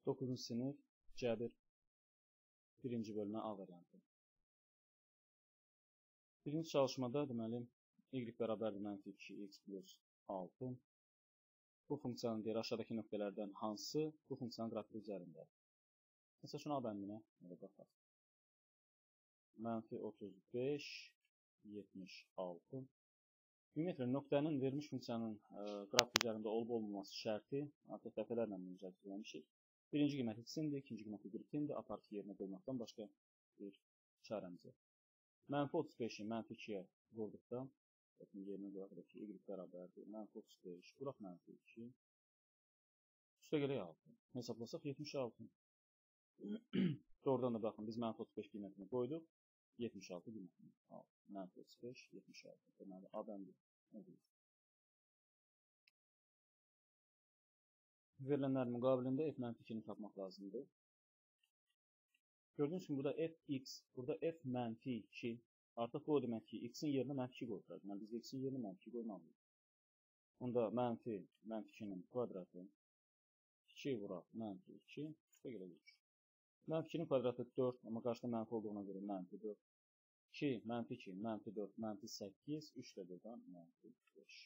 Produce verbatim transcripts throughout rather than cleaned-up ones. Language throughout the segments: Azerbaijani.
doqquzuncu sinif cəbir birinci bölmə A variantı. Birinci çalışmada deməli y bərabərdir mənfi iki x plus altı. Bu funksiyanın deyir aşağıdakı nöqtələrdən hansı bu funksiyanın qrafiki üzərində? Məsələn, şuna A bəndinə baxaq. Mənfi otuz beş, yetmiş altı. Ümumiyyətlə, nöqtənin verilmiş funksiyanın qrafik üzərində olub-olmaması şərti artıq dəfələrlə müzakirə etmişik. Birinci qiymət x-indir, ikinci qiymət y-indir, apartı yerinə qoymaqdan başqa bir çarəmiz yox. Mənfi otuz beşi mənfi ikiyə vurduqda, yerinə qoyaq ki, y bərabərdir, mənfi otuz beş, buraq mənfi iki, üstə gələk altı. Hesablasaq yetmiş altı. Doğrudan da baxın, biz mənfi otuz beş qiymətini qoyduq, yetmiş altı qiymətini aldı. Mənfi otuz beş, yetmiş altı. Deməli, A bəndi nədir? Verilənlərin müqabilində f mənfi ikini tapmaq lazımdır. Gördüyünüz kimi, burada fx, burada f mənfi iki. Artıq bu o demək ki, x-in yerinə mənfi iki qoydular. Deməli, biz x-in yerinə mənfi iki qoymalıyıq. Onda mənfi, mənfi ikinin kvadratı, iki vuraq, mənfi iki, üstə gələ görür. Mənfi ikinin kvadratı dörd, amma qarşıda mənfi olduğuna görə mənfi dörd. iki, mənfi iki, mənfi dörd, mənfi səkkiz, üç də buradan mənfi beş.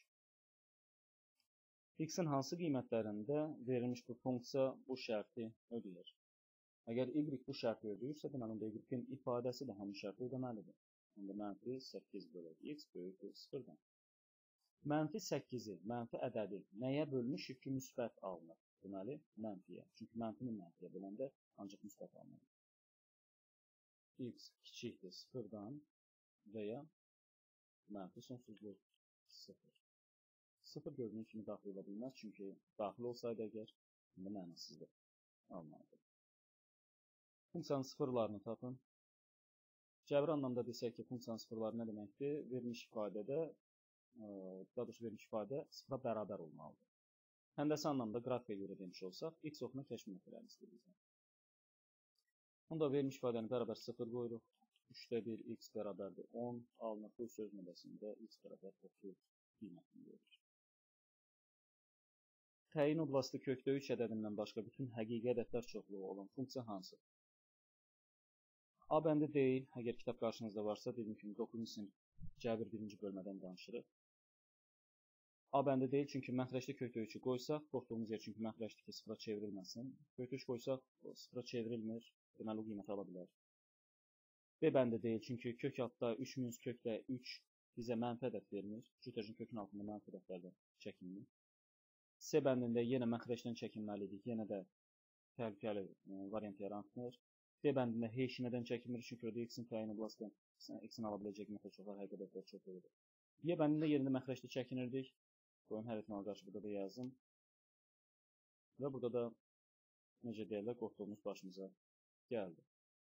X-in hansı qiymətlərində verilmiş bu funksiya bu şərti ödəyir? Əgər y bu şərti ödəyirsə, deməli, onda y-in ifadəsi də həmin şərti ödəməlidir. Onda mənfi səkkiz bölək x böyükdür sıfırdan. Mənfi səkkizi, mənfi ədədi nəyə bölmüşük ki, müsbət alınır? Deməli, mənfiyə. Çünki mənfini mənfiyə böləndə ancaq müsbət alınır. X kiçikdir sıfırdan və ya mənfi sonsuzluq sıfır. sıfır gördüyünüz kimi daxil ola bilməz, çünki daxil olsaydı əgər, indi mənasızdır. Almalıdır. Funksiyanın sıfırlarını tapın. Cəbri anlamda desək ki, funksiyanın sıfırları nə deməkdir? Verilmiş ifadədə, daha doğrusu verilmiş ifadə sıfıra bərabər olmalıdır. Həndəsi anlamda qrafiyə görə demiş olsaq, x oxuna kəşf etmələrini istəyirəm. Onda verilmiş ifadəni bərabər sıfır qoyuruq. üçdə bir x bərabərdir on, alınır bu söz növbəsində x bərabər otuz qiymətini verir. Təyin oblastı kökdə üç ədədindən başqa bütün həqiqi ədədlər çoxluğu olan funksiya hansıdır? A bəndi deyil, əgər kitab qarşınızda varsa, dediyim kimi doqquzuncu sinif cəbir birinci bölmədən danışırıq. A bəndi deyil, çünki məxrəcdə kökdə üçü qoysaq, qorxduğumuz yer çünki məxrəcdə ki, sıfıra çevrilməsin. Kökdə üç qoysaq, sıfıra çevrilmir, deməli o qiyməti ala bilər. B bəndi deyil, çünki kök altda üç minus kökdə üç bizə mənfi ədəd vermir. Cütəcin kökün altında mənfi ədədlərdən çəkinmir. C bəndində yenə məxrəcdən çəkinməlidir, yenə də təhlükəli variant yaranır. D bəndində heç nədən çəkinmir, çünki orada x-in təyin oblastı, x-in ala biləcək qiymətə çoxlar, həqiqətlər çox olur. Y bəndində yerində məxrəcdə çəkinirdik. Qoyun hər ehtimal qarşı burada da yazım. Və burada da necə deyirlər, qorxduğumuz başımıza gəldi.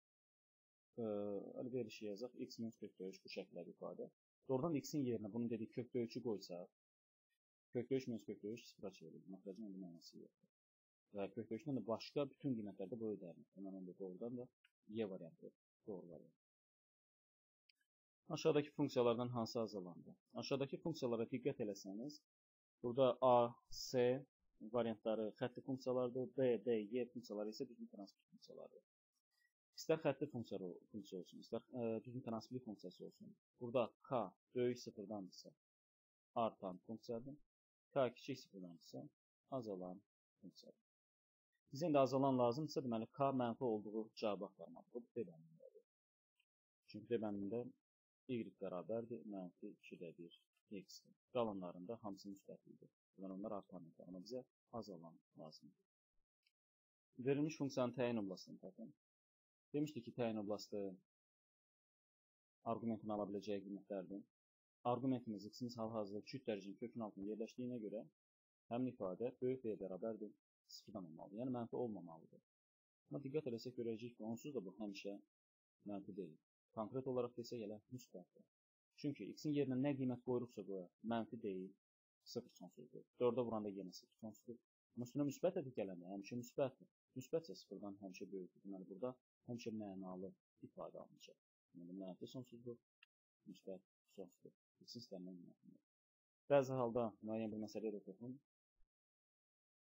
Əli verişi yazaq, x minus kökdə üç bu şəkildə ifadə. Doğrudan x-in yerinə bunun dedik kökdə üçü qoysaq, kökdə üç minus kökdə üç sıfıra çevrilir. Məxrəcin onda mənası yoxdur. Və kökdə üçdən də başqa bütün qiymətlərdə bu ödərilir. Deməli, onda doğrudan da Y variantı doğru variant. Aşağıdakı funksiyalardan hansı azalandı? Aşağıdakı funksiyalara diqqət eləsəniz, burada A, C variantları xəttli funksiyalardır, B, D, Y funksiyaları isə düzgün transport funksiyalardır. İstər xəttli funksiya olsun, istər düzgün transport funksiyası olsun. Burada K böyük sıfırdandırsa artan funksiyadır, K kiçik sıfırdandırsa azalan funksiyadır. Bizə indi azalan lazımdırsa, deməli, K mənfi olduğu cavabı axtarmalıdır. Bu D bəndindədir. Çünki D bəndində y bərabərdir, mənfi ikidə bir x-dir. Qalanlarında hamısı müstəqildir. Deməli, onlar artandır. Amma bizə azalan lazımdır. Verilmiş funksiyanın təyin oblastını tapın. Demişdik ki, təyin oblastı arqumentin ala biləcəyi qiymətlərdir. Argumentimiz x-imiz hal-hazırda küçük dərəcənin kökün altında yerləşdiyinə görə həmin ifadə böyük B bərabərdir. sıfırdan olmalıdır. Yəni, mənfi olmamalıdır. Amma diqqət eləsək görəcəyik ki, onsuz da bu həmişə mənfi deyil. Konkret olaraq desək elə müsbətdir. Çünki x-in yerinə nə qiymət qoyuruqsa qoyaq, mənfi deyil, sıfır sonsuzdur. dördə vuranda yenə sıfır sonsuzdur. Amma üstünə müsbət ədi gələndə həmişə müsbətdir. Müsbətsə sıfırdan həmişə böyükdür. Deməli, burada həmişə mənalı ifadə alınacaq. Deməli, mənfi sonsuzdur, müsbət sonsuzdur. X-in istənilən qiymətində. Bəzi halda müəyyən bir məsələyə də toxun.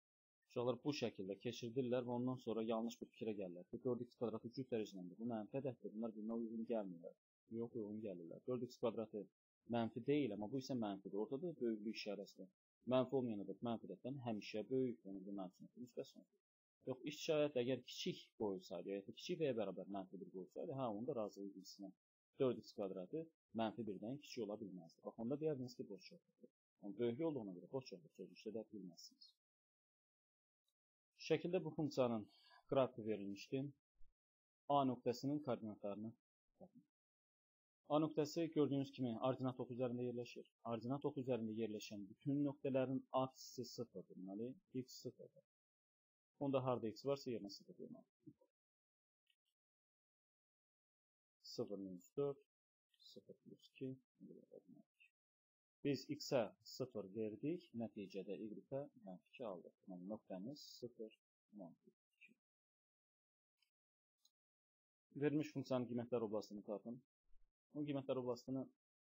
Uşaqlar bu şəkildə keçirdirlər və ondan sonra yanlış bir fikrə gəlirlər ki, dörd x kvadratı cüt dərəcələndir. Bu mənfi ədəddir. Bunlar birbirine uyğun gəlmirlər. Yox, uyğun gəlirlər. dörd x kvadratı mənfi deyil, amma bu isə mənfidir. Ortada böyüklük işarəsi. Mənfi olmayan ədəd mənfi ədəddən həmişə böyük. Yəni bu mənfi sonsuz, müsbət sonsuz. Yox, iş şayət əgər kiçik qoyulsaydı, ya da kiçik və ya bərabər mənfi bir qoyulsaydı, hə, onda razılıq bilsinə dörd x kvadratı mənfi birdən kiçik ola bilməzdi. Bax, onda deyərdiniz ki, boş çoxluqdur. Yəni, böyüklük olduğuna görə boş çoxluq sözü işlədə bilməzsiniz. Şəkildə bu funksiyanın qrafiki verilmişdi. A nöqtəsinin koordinatlarını tapın. A nöqtəsi gördüyünüz kimi ordinat oxu üzərində yerləşir. Ordinat oxu üzərində yerləşən bütün nöqtələrin apsisi sıfırdır. Deməli, x sıfırdır. Onda harda x varsa yerinə sıfır qoymalıyıq. sıfır minus dörd, sıfır plus iki. Biz x-ə sıfır verdik, nəticədə y-ə mənfi iki aldıq. Yəni, nöqtəmiz sıfır, mənfi iki. Verilmiş funksiyanın qiymətlər oblastını tapın. Bu qiymətlər oblastını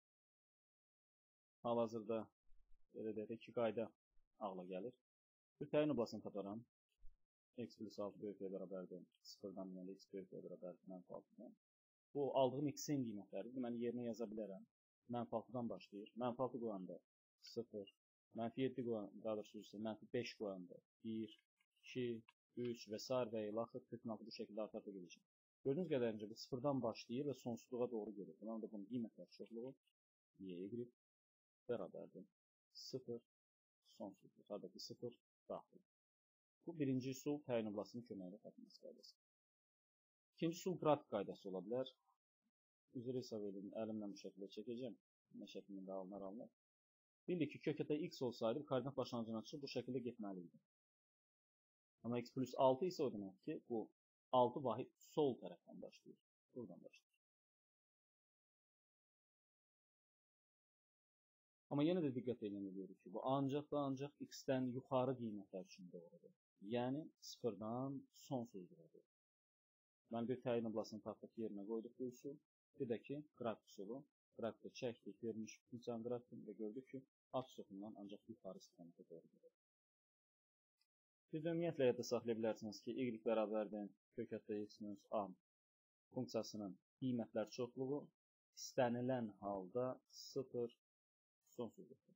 hal-hazırda iki qayda ağla gəlir. Bir təyin oblastını taparam. X plus altı böyükləyə bərabərdir. sıfırdan deməli x böyükləyə bərabərdir. Mənfi altıdan. Bu aldığım x-in qiymətləri. Deməli, yerinə yaza bilərəm. Mənfi altıdan başlayır. Mənfi altı qoyanda sıfır, mənfi yeddi qoyanda, daha doğrusu isə mənfi beş qoyanda bir, iki, üç və s. və ilə axır qırx altı bu şəkildə arta-arta gedəcək. Gördüyünüz qədərincə bu sıfırdan başlayır və sonsuzluğa doğru gedir. Deməli də bunun qiymətləri çoxluğu y bərabərdir. sıfır sonsuzluq. Tabii sıfır daxil. Bu birinci üsul təyin oblastının köməyi ilə tapılması qaydası. İkinci üsul qrafik qaydası ola bilər. Üzr hesab edin, əlimlə bu şəkildə çəkəcəm. Nə şəklində alınır, alınır. Bildik ki, kökətə x olsaydı, koordinat başlanğıcına çıxıb bu şəkildə getməliydi. Amma x plus altı isə o demək ki, bu altı vahid sol tərəfdən başlayır. Buradan başlayır. Amma yenə də diqqət edin ediyoruz ki, bu ancaq da ancaq x-dən yuxarı qiymətlər üçün doğrudur. Yəni, sıfırdan sonsuzluğadır. Mən bir təyin oblastını tapdıq yerinə qoyduq bu üsul. Bir də ki, qrafik üsulu. Qrafikdə çəkdik, vermiş funksiyanın qrafikini və gördük ki, absursundan ancaq yuxarı istiqamətə doğru gedir. Siz ümumiyyətlə yadda saxlaya bilərsiniz ki, y bərabərdir kökətdə x minus a funksiyasının qiymətlər çoxluğu istənilən halda sıfır sonsuzluqdur.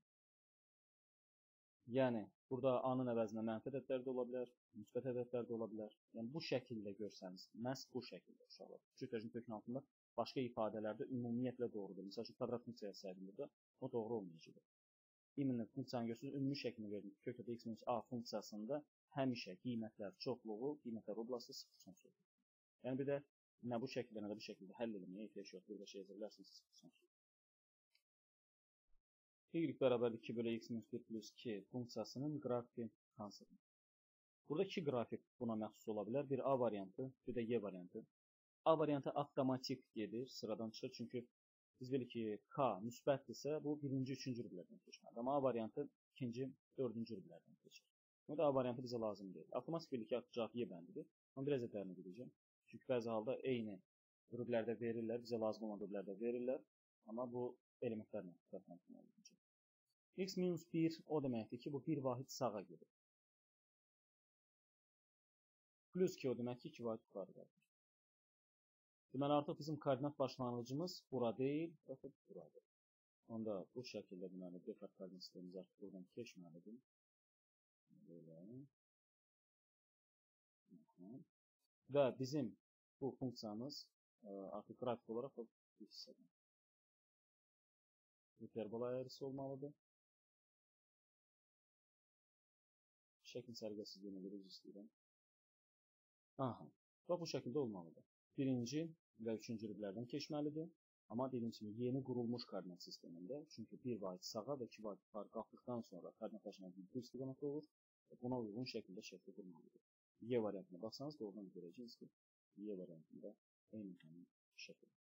Yəni, burada a-nın əvəzinə mənfi ədədlər də ola bilər, müsbət ədədlər də ola bilər. Yəni, bu şəkildə görsəniz, məhz bu şəkildə uşaqlar. Cüt dərəcənin kökün altında başqa ifadələrdə ümumiyyətlə doğrudur. Məsəl üçün, kvadrat funksiya yazsaydım burada, o doğru olmayacaqdır. İminlə funksiyanı görsünüz, ümumi şəklini verdim. Kökətdə x minus a funksiyasında həmişə qiymətlər çoxluğu, qiymətlər oblastı sıfır sonsuzluqdur. Yəni, bir də nə bu şəkildə, nə də bu şəkildə həll eləməyə ehtiyac yoxdur. Burada şey yazə bilərsiniz, sıfır sonsuzluqdur. Y bərabər iki bölü x minus bir plus iki funksiyasının qrafiki hansıdır? Burada iki qrafik buna məxsus ola bilər. Bir A variantı, bir də Y variantı. A variantı avtomatik gedir, sıradan çıxır. Çünki biz bilik ki, K müsbətdirsə, bu birinci, üçüncü rüblərdən keçməlidir. Amma A variantı ikinci, dördüncü rüblərdən keçir. Bu da A variantı bizə lazım deyil. Avtomatik bilik ki, cavab Y bəndidir. Amma biraz ədərini biləcəm. Çünki bəzi halda eyni rüblərdə verirlər, bizə lazım olan rüblərdə verirlər. Amma bu elementlərlə təhlil edəcək. X minus bir o deməkdir ki, bu bir vahid sağa gedir. Plus iki o demək ki, iki vahid yuxarı qalır. Deməli, artıq bizim koordinat başlanğıcımız bura deyil, baxın, buradır. Onda bu şəkildə deməli, Descartes koordinat sistemimiz artıq buradan keçməlidir. Böyle. Və bizim bu funksiyamız artıq qrafik olaraq bu hissədir. Hiperbola əyrisi olmalıdır. Şəklin sərgəsizliyinə görə üzr istəyirəm. Aha, bax bu şəkildə olmalıdır. Birinci və üçüncü rüblərdən keçməlidir. Amma dediyim kimi yeni qurulmuş koordinat sistemində, çünki bir vahid sağa və iki vahid yuxarı qalxdıqdan sonra koordinat başlanğıcı bu istiqamətdə olur. Buna uyğun şəkildə şəkli qurmalıdır. Y variantına baxsanız, doğrudan görəcəksiniz ki, Y variantında eyni həmin şəkil.